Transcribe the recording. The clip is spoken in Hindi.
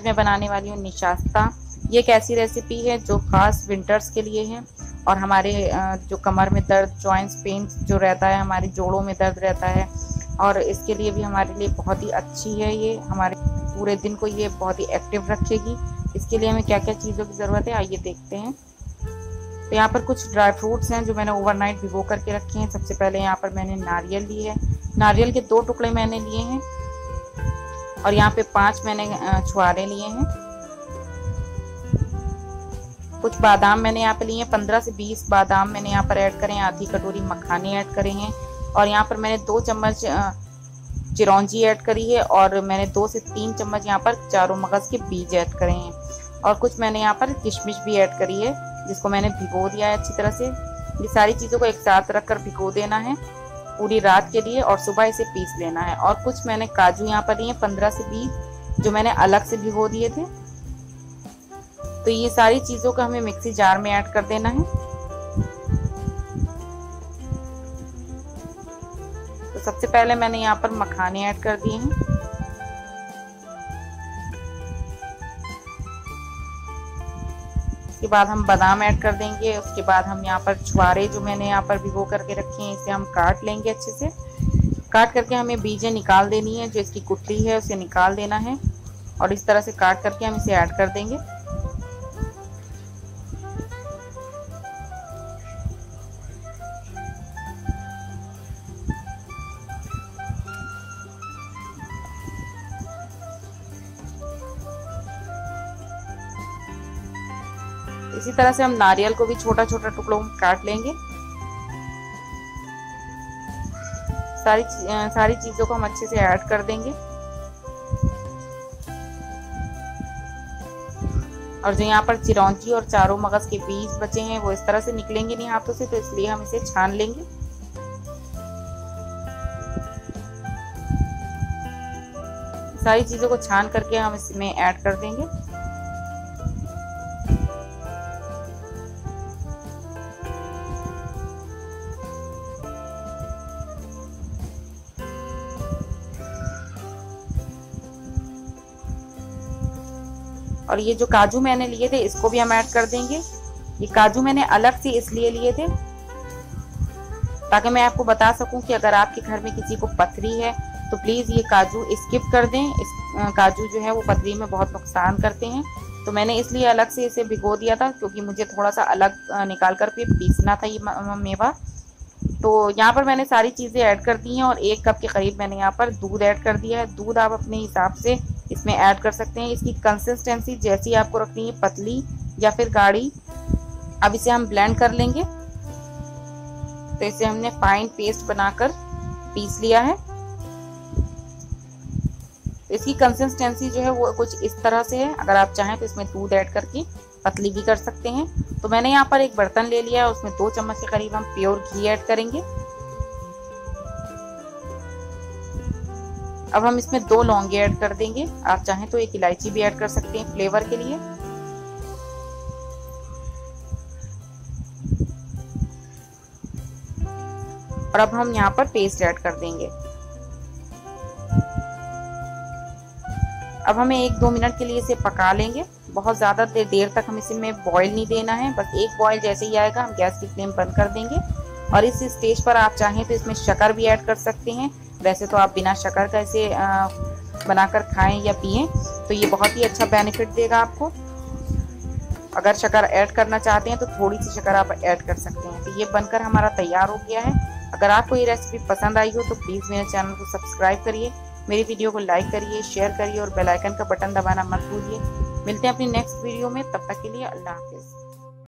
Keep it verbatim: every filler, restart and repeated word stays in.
मैं बनाने वाली हूँ निशास्ता। ये एक ऐसी रेसिपी है जो खास विंटर्स के लिए है और हमारे जो कमर में दर्द, जॉइंट्स पेन जो रहता है, हमारे जोड़ों में दर्द रहता है, और इसके लिए भी हमारे लिए बहुत ही अच्छी है। ये हमारे पूरे दिन को ये बहुत ही एक्टिव रखेगी। इसके लिए हमें क्या क्या चीज़ों की ज़रूरत है आइए देखते हैं। तो यहाँ पर कुछ ड्राई फ्रूट्स हैं जो मैंने ओवरनाइट भिगो करके रखे हैं। सबसे पहले यहाँ पर मैंने नारियल ली है, नारियल के दो टुकड़े मैंने लिए हैं और यहाँ पे पांच मैंने छुहारे लिए हैं। कुछ बादाम मैंने यहाँ पे लिए हैं, पंद्रह से बीस बादाम मैंने यहाँ पर ऐड करें, आधी कटोरी मखाने ऐड करे हैं और यहाँ पर मैंने दो चम्मच चिरौंजी ऐड करी है और मैंने दो से तीन चम्मच यहाँ पर चारों मगज के बीज ऐड करे हैं और कुछ मैंने यहाँ पर किशमिश भी ऐड करी है जिसको मैंने भिगो दिया है अच्छी तरह से। ये सारी चीज़ों को एक साथ रखकर भिगो देना है पूरी रात के लिए और सुबह इसे पीस लेना है। और कुछ मैंने काजू यहाँ पर लिए पंद्रह से बीस जो मैंने अलग से भिगो दिए थे। तो ये सारी चीज़ों को हमें मिक्सी जार में ऐड कर देना है। तो सबसे पहले मैंने यहाँ पर मखाने ऐड कर दिए हैं। उसके बाद हम बादाम ऐड कर देंगे। उसके बाद हम यहाँ पर छुहारे जो मैंने यहाँ पर भिगो करके रखे हैं इसे हम काट लेंगे अच्छे से। काट करके हमें बीजें निकाल देनी है, जो इसकी गुठली है उसे निकाल देना है और इस तरह से काट करके हम इसे ऐड कर देंगे। इसी तरह से हम नारियल को भी छोटा छोटा टुकड़ों में काट लेंगे। सारी सारी चीजों को हम अच्छे से ऐड कर देंगे और जो यहाँ पर चिरौंजी और चारों मगज के बीज बचे हैं वो इस तरह से निकलेंगे नहीं हाथों से, तो इसलिए हम इसे छान लेंगे। सारी चीजों को छान करके हम इसमें ऐड कर देंगे। और ये जो काजू मैंने लिए थे इसको भी हम ऐड कर देंगे। ये काजू मैंने अलग से इसलिए लिए थे ताकि मैं आपको बता सकूं कि अगर आपके घर में किसी को पथरी है तो प्लीज़ ये काजू स्किप कर दें। इस काजू जो है वो पथरी में बहुत नुकसान करते हैं। तो मैंने इसलिए अलग से इसे भिगो दिया था क्योंकि मुझे थोड़ा सा अलग निकाल कर फिर पीसना था ये मेवा। तो यहाँ पर मैंने सारी चीज़ें ऐड कर दी हैं और एक कप के करीब मैंने यहाँ पर दूध ऐड कर दिया है। दूध आप अपने हिसाब से इसमें ऐड कर सकते हैं। इसकी कंसिस्टेंसी जैसी आपको रखनी है, पतली या फिर गाढ़ी। अब इसे हम ब्लेंड कर लेंगे। तो इसे हमने फाइन पेस्ट बनाकर पीस लिया है। इसकी कंसिस्टेंसी जो है वो कुछ इस तरह से है। अगर आप चाहें तो इसमें दूध ऐड करके पतली भी कर सकते हैं। तो मैंने यहाँ पर एक बर्तन ले लिया है, उसमें दो चम्मच के करीब हम प्योर घी ऐड करेंगे। अब हम इसमें दो लौंगे ऐड कर देंगे। आप चाहें तो एक इलायची भी ऐड कर सकते हैं फ्लेवर के लिए। और अब हम यहाँ पर पेस्ट ऐड कर देंगे। अब हमें एक दो मिनट के लिए इसे पका लेंगे। बहुत ज़्यादा देर देर तक हम इसे में बॉईल नहीं देना है, बस एक बॉईल जैसे ही आएगा हम गैस की फ्लेम बंद कर देंगे। और इस स्टेज पर आप चाहें तो इसमें शक्कर भी ऐड कर सकते हैं। वैसे तो आप बिना शक्कर का इसे बनाकर खाएं या पिएं तो ये बहुत ही अच्छा बेनिफिट देगा आपको। अगर शक्कर ऐड करना चाहते हैं तो थोड़ी सी शक्कर आप ऐड कर सकते हैं। तो ये बनकर हमारा तैयार हो गया है। अगर आपको ये रेसिपी पसंद आई हो तो प्लीज़ मेरे चैनल को सब्सक्राइब करिए, मेरी वीडियो को लाइक करिए, शेयर करिए और बेल आइकन का बटन दबाना मत भूलिए। मिलते हैं अपनी नेक्स्ट वीडियो में, तब तक के लिए अल्लाह हाफिज़।